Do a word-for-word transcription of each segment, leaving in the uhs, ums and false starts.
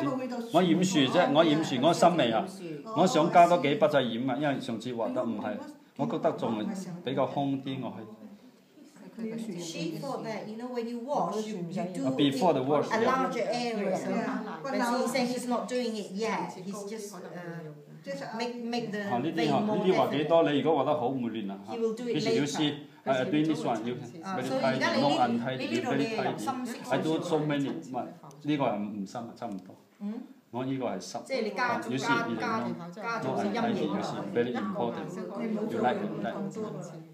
先？我染樹啫，我染樹，我深味啊，我想加多幾筆就染啊，因為上次畫得唔係，我覺得仲係比較空啲，我係。 She thought that, you know, when you wash, you, you do Before the wash, a yeah. larger area. But he's saying he's not doing it yet. He's just uh, make make the 呢啲 vein 呢 more 啲畫幾 definite. 多？你如果畫得好唔會亂啊。 He will do it 幾時要 later. 試？係 doing this one 要 very tight, no untidy, very tidy. I do so many， 唔係呢個係唔深啊，差唔多。我呢個係濕。 即係你加咗加加加咗個陰影。 要試 very important. You like it, like it.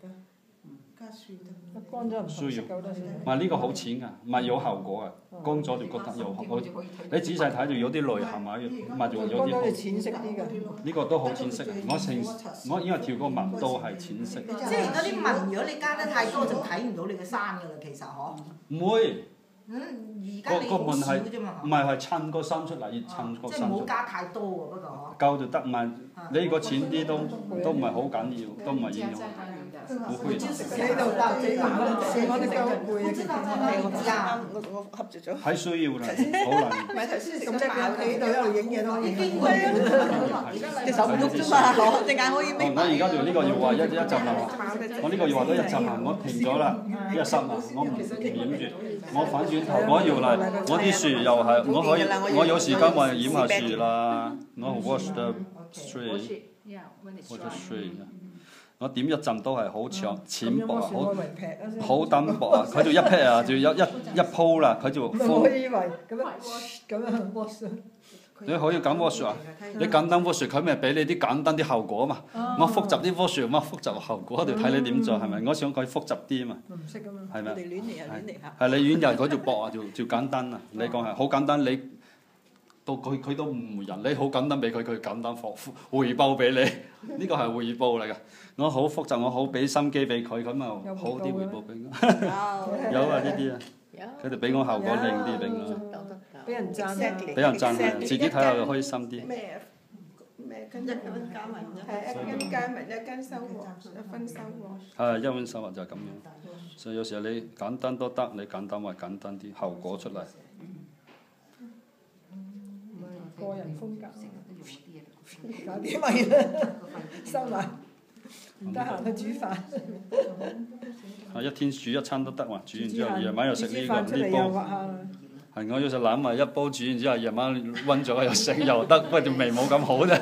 乾咗唔需要，唔係呢個好淺㗎，唔係有效果㗎，乾咗就覺得有好。你仔細睇就有啲內涵啊，唔係仲有啲好。 淺色啲㗎。 呢個都好淺色，我成我因為跳個紋都係淺色。 即係嗰啲紋，如果你加得太多就睇唔到你嘅山㗎啦，其實嗬。 唔會。 嗯，而家你好少啫嘛。 唔係係襯個衫出嚟，要襯個衫出嚟。 即係唔好加太多喎，不過嗬。夠就得，唔係你如果淺啲都都唔係好緊要，都唔係應用。不會。 喺度搭幾晚，我哋夠攰啊！ 我我合住咗。 係需要啦，好難。 唔係頭先食咁即係喺度一路影嘢都可以。 隻手唔喐啫嘛，攞隻眼可以眯。 我而家就呢個要畫一一浸啦，我呢個要畫多一浸啊，我停咗啦，一濕啊，我唔染住，我反轉頭我要嚟，我啲樹又係，我可以，我有時間我染下樹啦，我 wash the tree，或者 tree。我點一浸都係好長淺薄啊，好好單薄啊，佢就一劈啊，就一一一鋪啦，佢就。 我以為咁樣咁樣 wash。 你可以咁 wash 啊，你簡單 wash 佢咪俾你啲簡單啲效果啊嘛。我複雜啲 wash 乜複雜效果，就睇你點做係咪？我想佢複雜啲啊嘛。 唔識㗎嘛。 係咪？ 我哋亂嚟啊，亂嚟嚇。 係你亂入佢就薄啊，就就簡單啊。你講係好簡單，你到佢佢都唔人，你好簡單俾佢，佢簡單回回報俾你，呢個係回報嚟㗎。我好複雜，我好俾心機俾佢，咁咪好啲回報俾我。有啊呢啲啊，佢哋俾我效果靚啲俾我。 俾人讚啊！ 俾人讚係，自己睇下就開心啲。 咩咩跟一蚊加文啫？係一蚊加文，一斤收穫，一分收穫。 係一蚊收穫就係咁樣，所以有時候你簡單都得，你簡單咪簡單啲，效果出嚟。 個人風格，搞掂咪啦，收埋，唔得閒去煮飯。 係一天煮一餐都得喎，煮完之後夜晚又食呢個呢煲。係我有時攬埋一煲煮完之後，夜晚溫咗又食又得，不過條味冇咁好啫。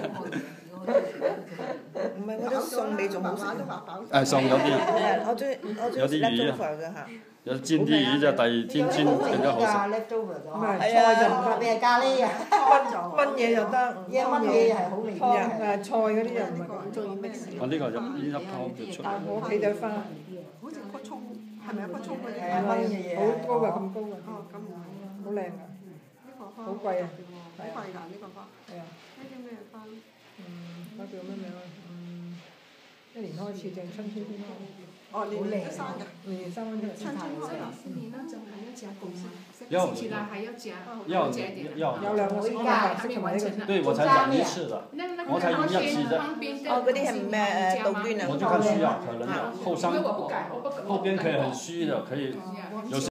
唔係我啲餸你仲好食。 誒餸有啲。 我中意我中意食 leftover 嘅嚇。 有煎啲魚就第二天煎更加好食。 唔係菜就唔得， 特別係咖喱啊， 燜嘢就得， 一燜嘢係好味嘅。 誒菜嗰啲就唔係咁中意 mix。 我呢個就呢粒湯就出嚟。 我屋企就花。 好似個葱，係咪一個葱嗰啲？ 係啊，燜嘅嘢。 好高啊！咁高啊！ 哦，咁唔係。 好靚啊！ 呢個花好貴啊！ 好貴㗎呢個花。 係啊。 呢啲咩花？ 嗯，嗰叫咩名啊？嗯，一年開始正春天先咯。 哦，年年都生㗎。 年年生翻出嚟。 春天嗰陣。 你那種還要加工嗎？ 要起來還要加， 要加一點。 要有兩個先加白色同埋呢個。 對，我才染一次的，我才染一次的。 哦，嗰啲係咩誒杜鵑啊？ 我就看需要，可能後生因為我不改，我不改。 後邊可以很虛的，可以有時。